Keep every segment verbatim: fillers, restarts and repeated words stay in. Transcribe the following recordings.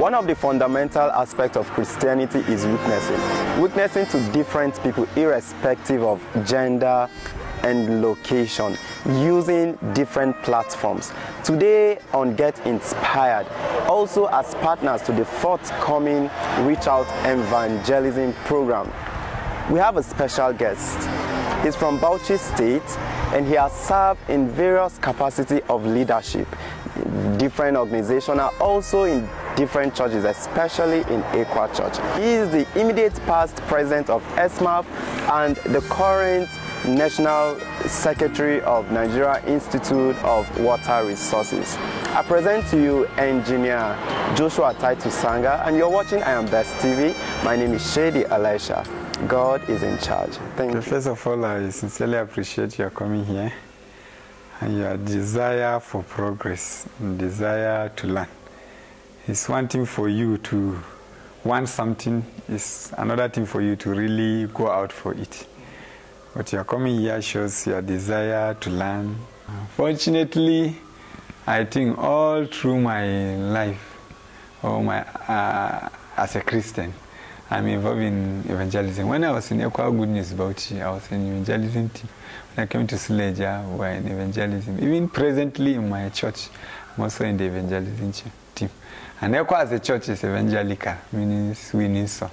One of the fundamental aspects of Christianity is witnessing. Witnessing to different people irrespective of gender and location, using different platforms. Today on Get Inspired, also as partners to the forthcoming Reach Out Evangelism program, we have a special guest. He's from Bauchi State and he has served in various capacity of leadership, different organizations, and also in different churches, especially in Aqua Church. He is the immediate past president of E S M A F and the current National Secretary of Nigeria Institute of Water Resources. I present to you Engineer Joshua Titus Sanga, and you're watching I Am Best T V. My name is Shady Elisha. God is in charge. Thank you. First of all, I sincerely appreciate your coming here and your desire for progress and desire to learn. It's one thing for you to want something, it's another thing for you to really go out for it. But your coming here shows your desire to learn. Fortunately, I think all through my life, or my uh, as a Christian, I'm involved in evangelism. When I was in Equa Good News Bauchi, I was in evangelism team. When I came to Suleja, we were in evangelism. Even presently in my church, I'm also in the evangelism team. And Equa as a church is evangelical, meaning winning soul.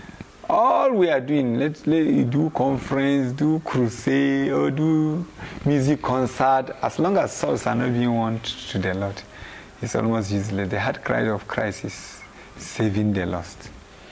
All we are doing, let's let do conference, do crusade, or do music concert, as long as souls are not being won to the Lord, it's almost useless. The heart cry of Christ is saving the lost.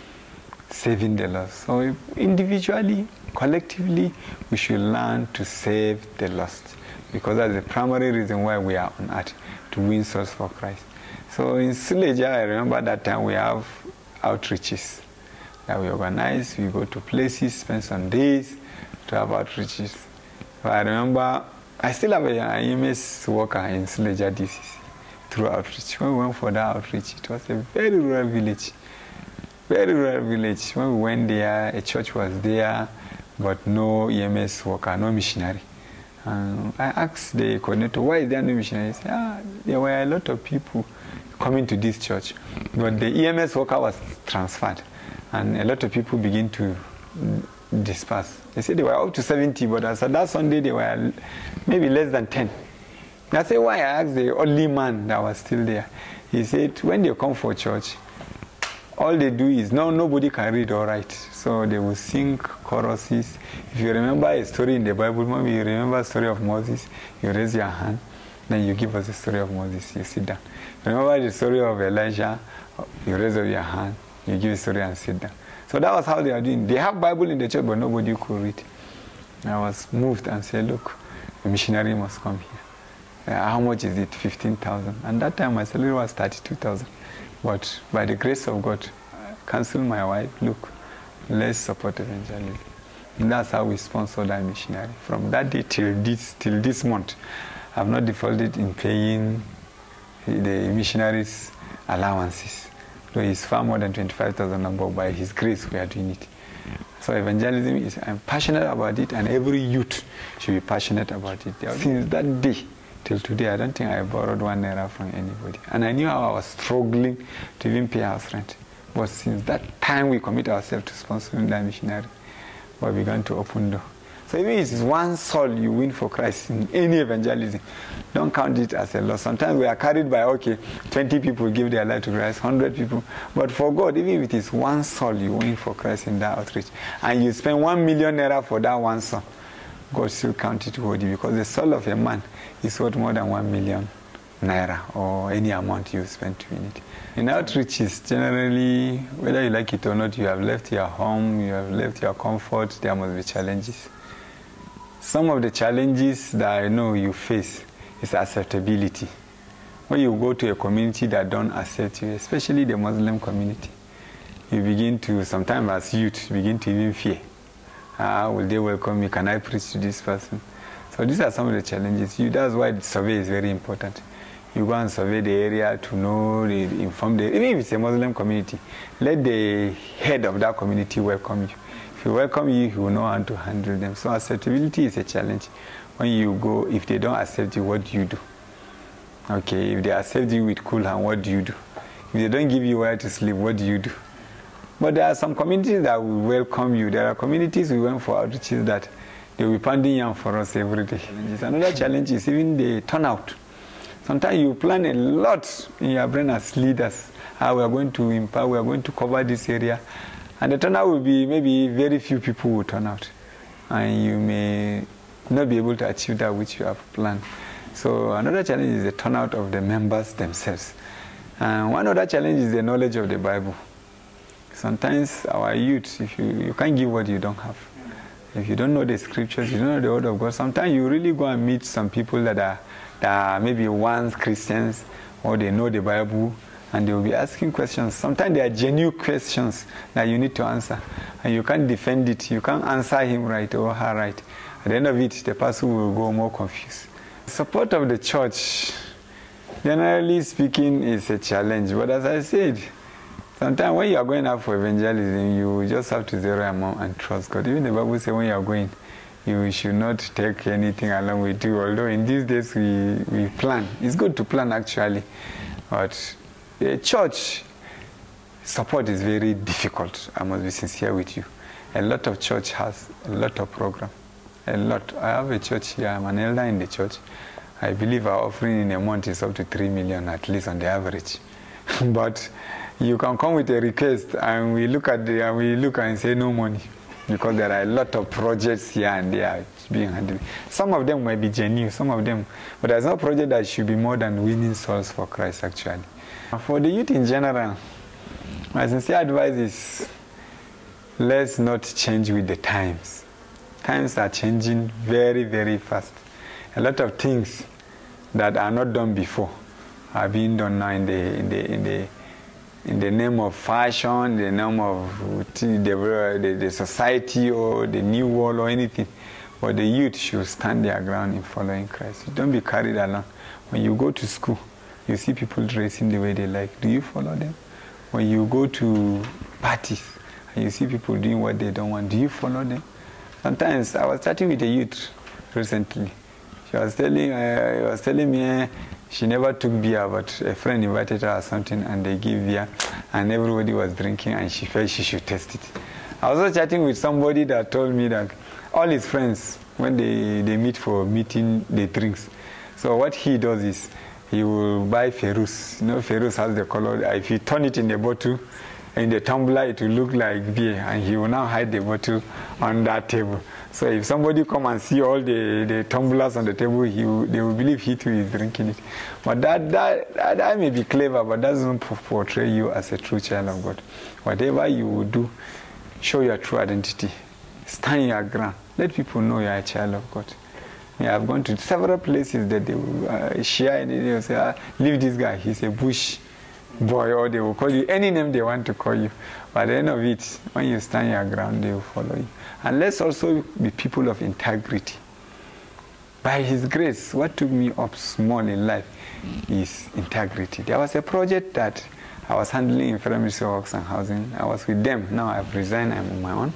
Saving the lost. So individually, collectively, we should learn to save the lost, because that's the primary reason why we are on earth, to win souls for Christ. So in Suleja, I remember that time we have outreaches that we organize. We go to places, spend some days to have outreaches. So I remember, I still have a E M S worker in Suleja D C C through outreach. When we went for that outreach, it was a very rural village. Very rural village. When we went there, a church was there, but no E M S worker, no missionary. Um, I asked the coordinator, why is there no missionary? He said, ah, there were a lot of people coming to this church, but the E M S worker was transferred, and a lot of people begin to disperse. They said they were up to seventy, but as of that Sunday, they were maybe less than ten. I said, why? I asked the only man that was still there. He said, when they come for church, all they do is, no, nobody can read or write. So they will sing choruses. If you remember a story in the Bible, maybe you remember the story of Moses, you raise your hand, then you give us the story of Moses, you sit down. Remember the story of Elijah, you raise up your hand, you give the story and sit down. So that was how they are doing. They have Bible in the church, but nobody could read. I was moved and said, look, a missionary must come here. Uh, how much is it? fifteen thousand. And that time my salary was thirty-two thousand. But by the grace of God, I counseled my wife, look, let's support evangelism. And that's how we sponsored that missionary. From that day till this, till this month, I've not defaulted in paying the missionaries' allowances. So it's far more than twenty-five thousand number. By His grace, we are doing it. So evangelism is, I'm passionate about it, and every youth should be passionate about it. Since that day till today, I don't think I borrowed one naira from anybody. And I knew how I was struggling to even pay house rent. But since that time we commit ourselves to sponsoring that missionary, we began to open doors. So even if it's one soul you win for Christ in any evangelism, don't count it as a loss. Sometimes we are carried by, okay, twenty people give their life to Christ, one hundred people. But for God, even if it is one soul you win for Christ in that outreach, and you spend one million naira for that one soul, God still count it worthy, because the soul of a man is worth more than one million naira or any amount you spend to win it. In outreaches, generally, whether you like it or not, you have left your home, you have left your comfort, there must be challenges. Some of the challenges that I know you face is acceptability. When you go to a community that don't accept you, especially the Muslim community, you begin to, sometimes as youth, begin to even fear. Ah, will they welcome me? Can I preach to this person? So these are some of the challenges. You, that's why the survey is very important. You go and survey the area to know, the, inform the, even if it's a Muslim community, let the head of that community welcome you. If you welcome you, you will know how to handle them. So acceptability is a challenge. When you go, if they don't accept you, what do you do? Okay, if they accept you with cool hand, what do you do? If they don't give you where to sleep, what do you do? But there are some communities that will welcome you. There are communities we went for outreaches that they will be pounding yam for us every day. Another challenge is even the turnout. Sometimes you plan a lot in your brain as leaders. How we are going to empower, we are going to cover this area. And the turnout will be maybe very few people will turn out. And you may not be able to achieve that which you have planned. So another challenge is the turnout of the members themselves. And one other challenge is the knowledge of the Bible. Sometimes our youth, if you, you can't give what you don't have. If you don't know the scriptures, you don't know the word of God, sometimes you really go and meet some people that are, that are maybe once Christians, or they know the Bible, and they will be asking questions. Sometimes they are genuine questions that you need to answer, and you can't defend it. You can't answer him right or her right. At the end of it, the person will go more confused. Support of the church, generally speaking, is a challenge. But as I said, sometimes when you are going out for evangelism, you just have to zero your mouth and trust God. Even the Bible says when you are going, you should not take anything along with you. Although in these days we, we plan. It's good to plan actually. But the church support is very difficult. I must be sincere with you. A lot of church has a lot of program. A lot. I have a church here. I'm an elder in the church. I believe our offering in a month is up to three million at least on the average. But you can come with a request and we look at the and we look and say no money, because there are a lot of projects here and there being handled. Some of them might be genuine, some of them, but there's no project that should be more than winning souls for Christ actually. For the youth in general, my sincere advice is let's not change with the times. Times are changing very, very fast. A lot of things that are not done before are being done now in the in the in the in the name of fashion, the name of the, the, the society or the new world or anything. But the youth should stand their ground in following Christ. Don't be carried along. When you go to school, you see people dressing the way they like. Do you follow them? When you go to parties and you see people doing what they don't want, do you follow them? Sometimes I was chatting with a youth recently. She was telling, uh, was telling me uh, she never took beer, but a friend invited her or something, and they gave beer, and everybody was drinking, and she felt she should test it. I was also chatting with somebody that told me that all his friends, when they, they meet for meeting, they drinks. So what he does is he will buy Ferus. You know, Ferus has the color. If you turn it in the bottle, in the tumbler, it will look like beer, and he will now hide the bottle on that table. So if somebody come and see all the, the tumblers on the table, he will, they will believe he too is drinking it. But that, that, that, that may be clever, but that doesn't portray you as a true child of God. Whatever you will do, show your true identity. Stand your ground. Let people know you are a child of God. Yeah, I've gone to several places that they will uh, share and they will say, ah, leave this guy, he's a bush boy, or they will call you any name they want to call you. But at the end of it, when you stand your ground, they will follow you. And let's also be people of integrity. By His grace, what took me up small in life is integrity. There was a project that I was handling in Federal Ministry of Works and Housing. I was with them. Now I've resigned, I'm on my own.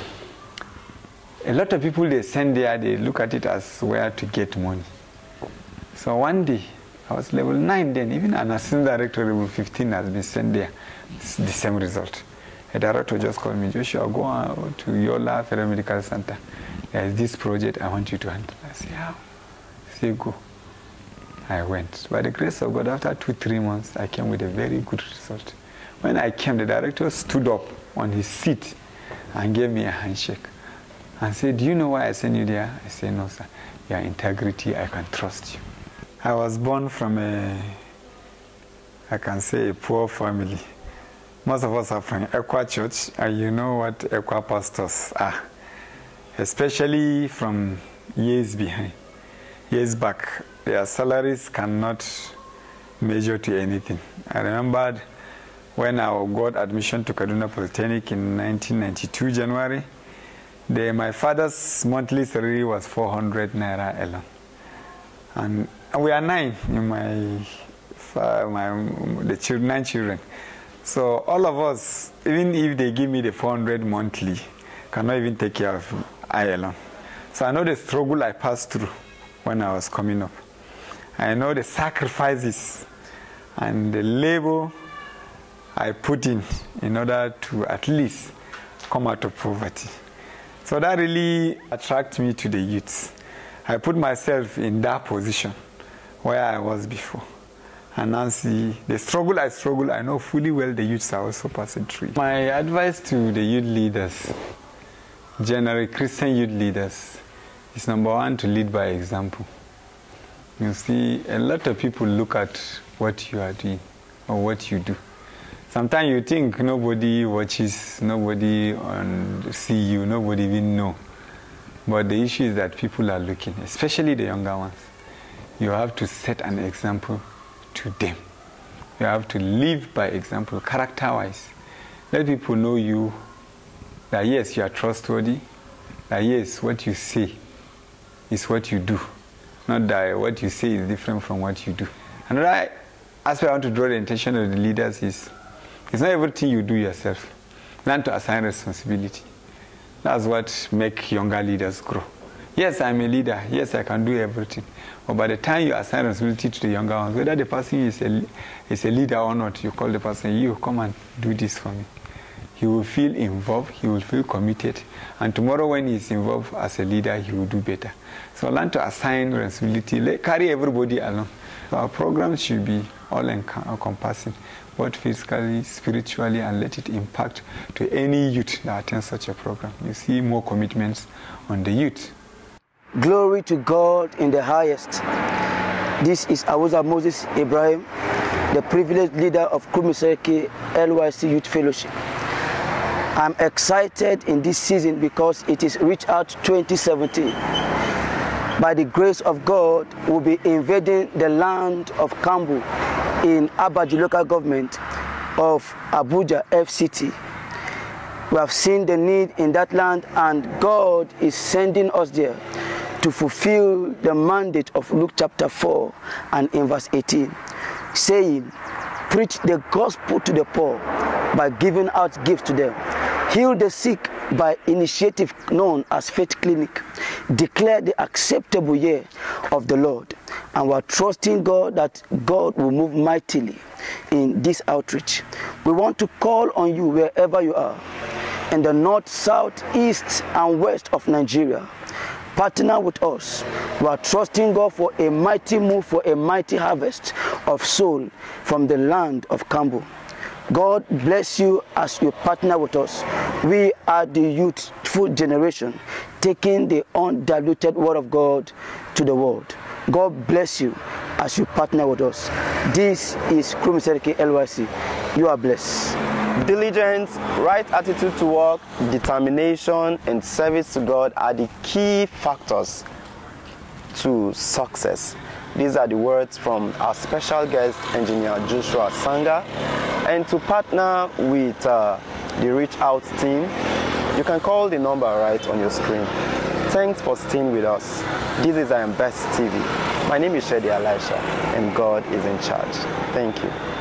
A lot of people they send there, they look at it as where to get money. So one day, I was level nine then, even an assistant director level fifteen has been sent there. It's the same result. A director just called me, Joshua, go out to Yola Federal Medical Center. There is this project I want you to handle. I said, how? He said, go. I went. By the grace of God, after two, three months, I came with a very good result. When I came, the director stood up on his seat and gave me a handshake and said, do you know why I sent you there? I said, no, sir. Your integrity, I can trust you. I was born from a, I can say, a poor family. Most of us are from Ekwa Church, and you know what Ekwa pastors are, especially from years behind, years back. Their salaries cannot measure to anything. I remembered when I got admission to Kaduna Polytechnic in nineteen ninety-two, January, the, my father's monthly salary was four hundred naira alone. And we are nine in my, my the children, nine children. So all of us, even if they give me the four hundred monthly, cannot even take care of I alone. So I know the struggle I passed through when I was coming up. I know the sacrifices and the labor I put in in order to at least come out of poverty. So that really attracted me to the youth. I put myself in that position where I was before. And now see the struggle I struggle, I know fully well the youths are also passing through. My advice to the youth leaders, generally Christian youth leaders, is number one, to lead by example. You see, a lot of people look at what you are doing or what you do. Sometimes you think nobody watches, nobody on, see you, nobody even know. But the issue is that people are looking, especially the younger ones. You have to set an example to them. You have to live by example, character-wise. Let people know you, that yes, you are trustworthy, that yes, what you say is what you do, not that what you say is different from what you do. Another aspect I want to draw the attention of the leaders is, it's not everything you do yourself. Learn to assign responsibility. That's what makes younger leaders grow. Yes, I'm a leader. Yes, I can do everything. But by the time you assign responsibility to the younger ones, whether the person is a, is a leader or not, you call the person, you come and do this for me. He will feel involved, he will feel committed, and tomorrow when he's involved as a leader, he will do better. So learn to assign responsibility, let, carry everybody along. So our program should be all-encompassing, both physically, spiritually, and let it impact to any youth that attends such a program. You see more commitments on the youth. Glory to God in the highest. This is Awuza Moses Ibrahim, the privileged leader of Kumiseki L Y C Youth Fellowship. I'm excited in this season because it is Reach Out twenty seventeen. By the grace of God, we'll be invading the land of Kambu in Abaji local government of Abuja F C T. We have seen the need in that land, and God is sending us there to fulfill the mandate of Luke chapter four and in verse eighteen, saying, preach the gospel to the poor by giving out gifts to them, heal the sick by initiative known as Faith Clinic, declare the acceptable year of the Lord. And we are trusting God that God will move mightily in this outreach. We want to call on you wherever you are, in the north, south, east, and west of Nigeria. Partner with us. We are trusting God for a mighty move, for a mighty harvest of soul from the land of Kambu. God bless you as you partner with us. We are the youthful generation, taking the undiluted word of God to the world. God bless you as you partner with us. This is Kumiseki L Y C. You are blessed. Diligence, right attitude to work, determination, and service to God are the key factors to success. These are the words from our special guest, Engineer Joshua Sanga. And to partner with uh, the Reach Out team, you can call the number right on your screen. Thanks for staying with us. This is I Am Best T V. My name is Shedi Elisha, and God is in charge. Thank you.